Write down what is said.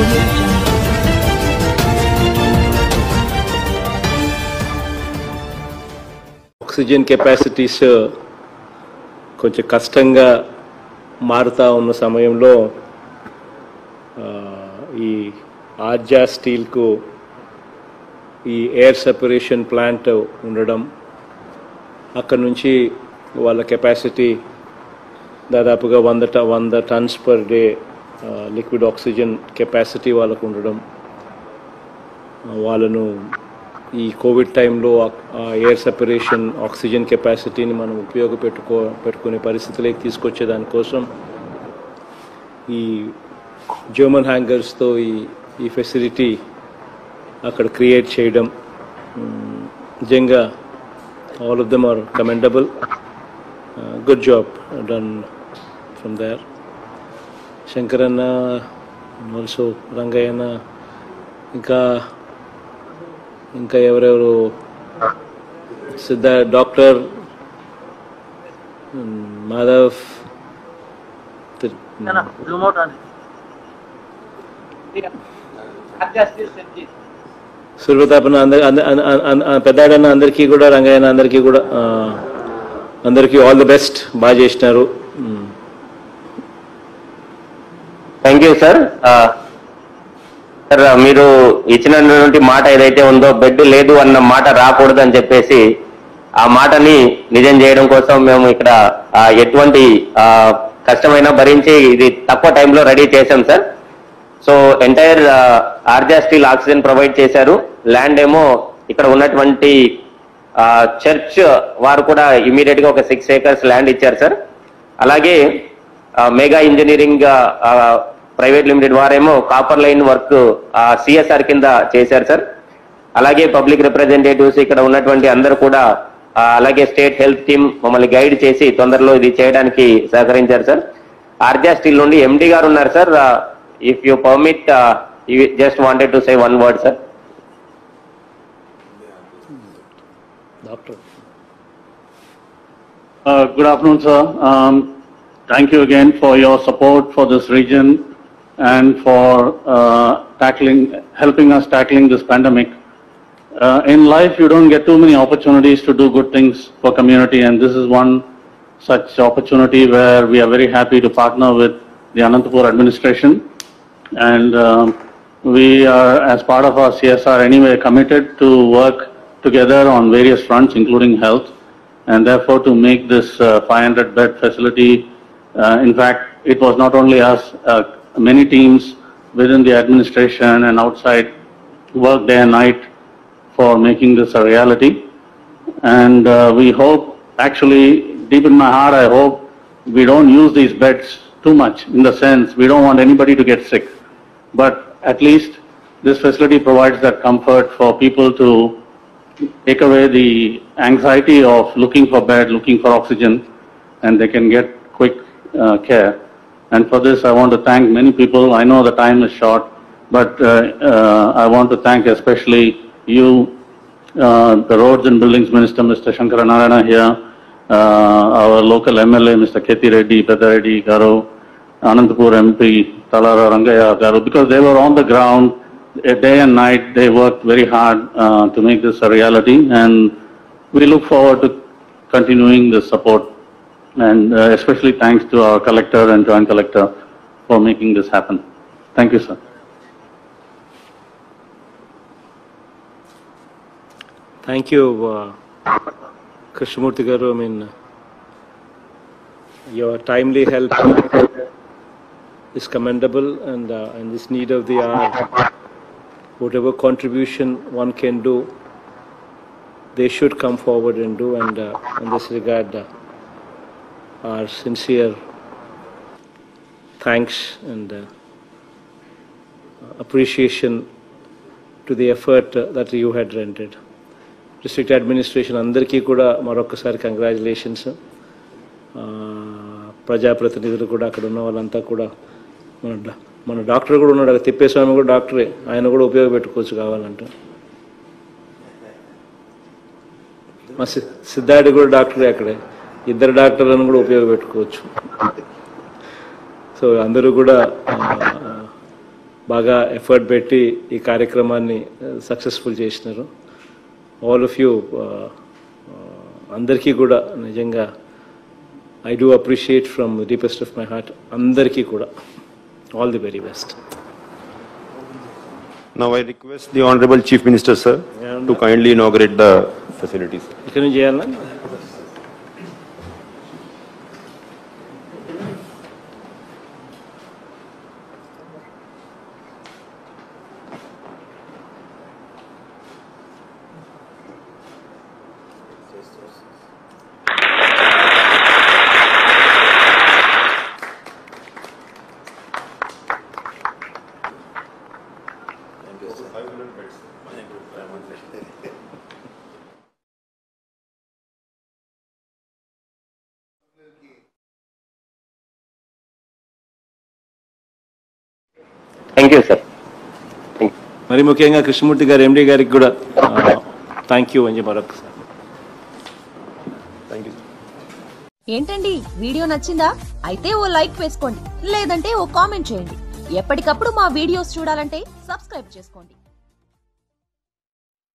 audio jungle. Oxygen capacities కొంచెం కష్టంగా మారుతూ ఉన్న సమయంలో ఈ ఆర్జా స్టీల్కు ఈ ఎయిర్ సెపరేషన్ ప్లాంట్ ఉండడం, అక్కడ నుంచి వాళ్ళ కెపాసిటీ దాదాపుగా 100 tons per day liquid oxygen capacity వాళ్ళకు ఉండడం, వాళ్ళను ఈ కోవిడ్ టైంలో ఎయిర్ సెపరేషన్ ఆక్సిజన్ కెపాసిటీని మనం పెట్టుకునే పరిస్థితులకి తీసుకొచ్చే దానికోసం ఈ జర్మన్ హ్యాంగర్స్తో ఈ ఫెసిలిటీ అక్కడ క్రియేట్ చేయడం నిజంగా all of them are commendable. Good job done from there. Shankaranna, also Rangayyanna, ఇంకా ఎవరెవరు, డాక్టర్ మాధవ్, సూర్యప్రతాపన్న, పెద్దాడన్న, అందరికీ కూడా, రంగయ్యన్న, అందరికీ కూడా అందరికీ ఆల్ ది బెస్ట్. బాగా చేసినారు. Thank you sir. సార్, మీరు ఇచ్చినటువంటి మాట ఏదైతే ఉందో, బెడ్ లేదు అన్న మాట రాకూడదు అని చెప్పేసి ఆ మాటని నిజం చేయడం కోసం మేము ఇక్కడ ఎటువంటి కష్టమైనా భరించి ఇది తక్కువ టైంలో రెడీ చేశాం sir. So entire Arja steel oxygen provide చేశారు. ల్యాండ్ ఏమో ఇక్కడ ఉన్నటువంటి చర్చ్ వారు కూడా ఇమీడియట్ గా ఒక 6 acres ల్యాండ్ ఇచ్చారు సార్. అలాగే మెగా ఇంజనీరింగ్ ప్రైవేట్ లిమిటెడ్ వారేమో కాపర్ లైన్ వర్క్ సిఎస్ఆర్ కింద చేశారు సార్. అలాగే పబ్లిక్ రిప్రజెంటేటివ్స్ ఇక్కడ ఉన్నటువంటి అందరూ కూడా, అలాగే స్టేట్ హెల్త్ టీమ్ మమ్మల్ని గైడ్ చేసి తొందరలో ఇది చేయడానికి సహకరించారు సార్. ఆర్జా స్టీల్ నుండి ఎండి గారు ఉన్నారు sir. If you permit, just wanted to say one word sir. Doctor. Good afternoon, sir. Thank you again for your support for this region and for helping us tackling this pandemic. In life, you don't get too many opportunities to do good things for community, and this is one such opportunity where we are very happy to partner with the Anantapur administration, and we are, as part of our CSR anyway, committed to work together on various fronts, including health, and therefore to make this 500-bed facility. In fact, it was not only us, many teams within the administration and outside worked day and night for making this a reality. And we hope, actually, deep in my heart, I hope we don't use these beds too much, in the sense we don't want anybody to get sick. But at least this facility provides that comfort for people to take away the anxiety of looking for bed, looking for oxygen, and they can get quick care. And for this, I want to thank many people. I know the time is short, but I want to thank especially you, the Roads and Buildings Minister, Mr. Shankara Narayana here, our local MLA, Mr. Kethi Reddy, Pedda Reddy Garu, Anantapur MP, Talara Rangaya Garu, because they were on the ground day and night. They worked very hard to make this a reality, and we look forward to continuing this support. And especially thanks to our collector and joint collector for making this happen. Thank you, sir. Thank you, Krishnamurthy garu. I mean, your timely help is commendable, and in this need of the hour, whatever contribution one can do, they should come forward and do. And in this regard, our sincere thanks and appreciation to the effort that you had rendered. District Administration andarki kuda marokkasari congratulations. ప్రజాప్రతినిధులు కూడా అక్కడ ఉన్న వాళ్ళంతా కూడా, మన doctor కూడా ఉన్నాడు, తిప్పేస్వామి కూడా డాక్టరే, ఆయన కూడా ఉపయోగపెట్టుకోవచ్చు కావాలంటే. మా సిద్ధార్థి కూడా డాక్టరే, అక్కడే ఇద్దరు డాక్టర్లను కూడా ఉపయోగపెట్టుకోవచ్చు. సో అందరూ కూడా బాగా ఎఫర్ట్ పెట్టి ఈ కార్యక్రమాన్ని సక్సెస్ఫుల్ చేసినారు. ఆల్ ఆఫ్ యూ అందరికీ కూడా నిజంగా I do appreciate from the deepest of my heart. అందరికీ కూడా all the very best. Now I request the Honorable Chief Minister, sir, to kindly inaugurate the facilities. ఇక్కడ నుంచి చేయాలా? Thank you sir. మరి ముఖ్యంగా కృష్ణమూర్తి గారు ఎండి గారికి కూడా థ్యాంక్ యూ అని మరొకసారి. ఏంటండి వీడియో నచ్చిందా? అయితే ఓ లైక్ వేసుకోండి, లేదంటే ఓ కామెంట్ చేయండి. ఎప్పటికప్పుడు మా వీడియోస్ చూడాలంటే సబ్స్క్రైబ్ చేసుకోండి.